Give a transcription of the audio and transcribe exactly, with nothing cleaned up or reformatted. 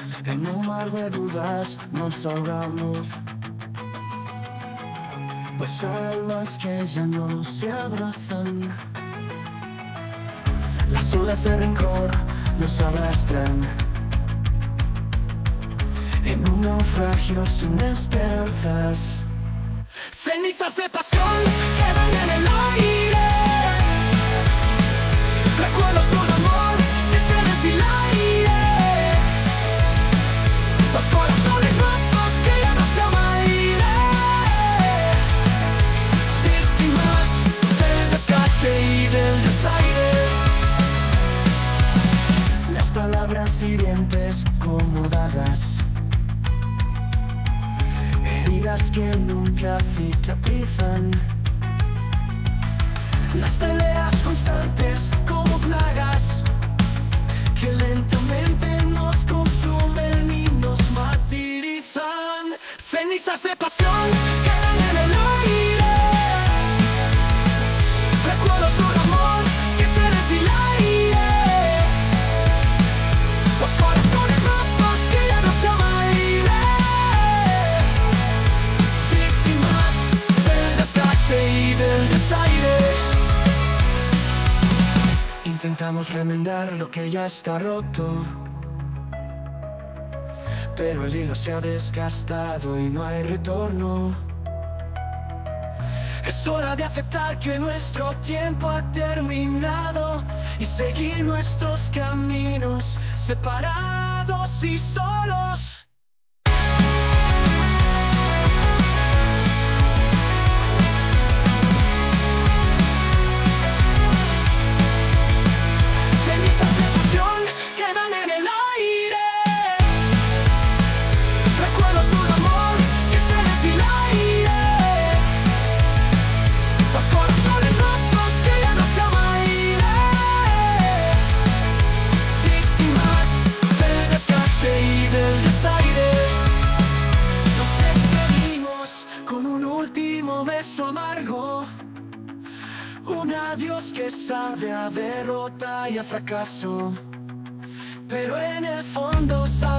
En un mar de dudas nos ahogamos, pues almas que ya no se abrazan. Las olas de rencor nos arrastran en un naufragio sin esperanzas. Cenizas de pasión quedan en el aire, recuerdos de un amor que se desaire, dos corazones rotos que ya no se aire, víctimas del desgaste y del desaire. Las palabras hirientes como dagas, heridas que nunca cicatrizan. Las peleas constantes como plagas que lentamente nos consumen y nos martirizan. Cenizas de pasión quedan en el aire, recuerdos de un amor que se desaire, los corazones rotos que ya no se aire, víctimas del desgaste y del desaire. Intentamos remendar lo que ya está roto, pero el hilo se ha desgastado y no hay retorno. Es hora de aceptar que nuestro tiempo ha terminado y seguir nuestros caminos separados y solos. Beso amargo, un adiós que sabe a derrota y a fracaso, pero en el fondo sabe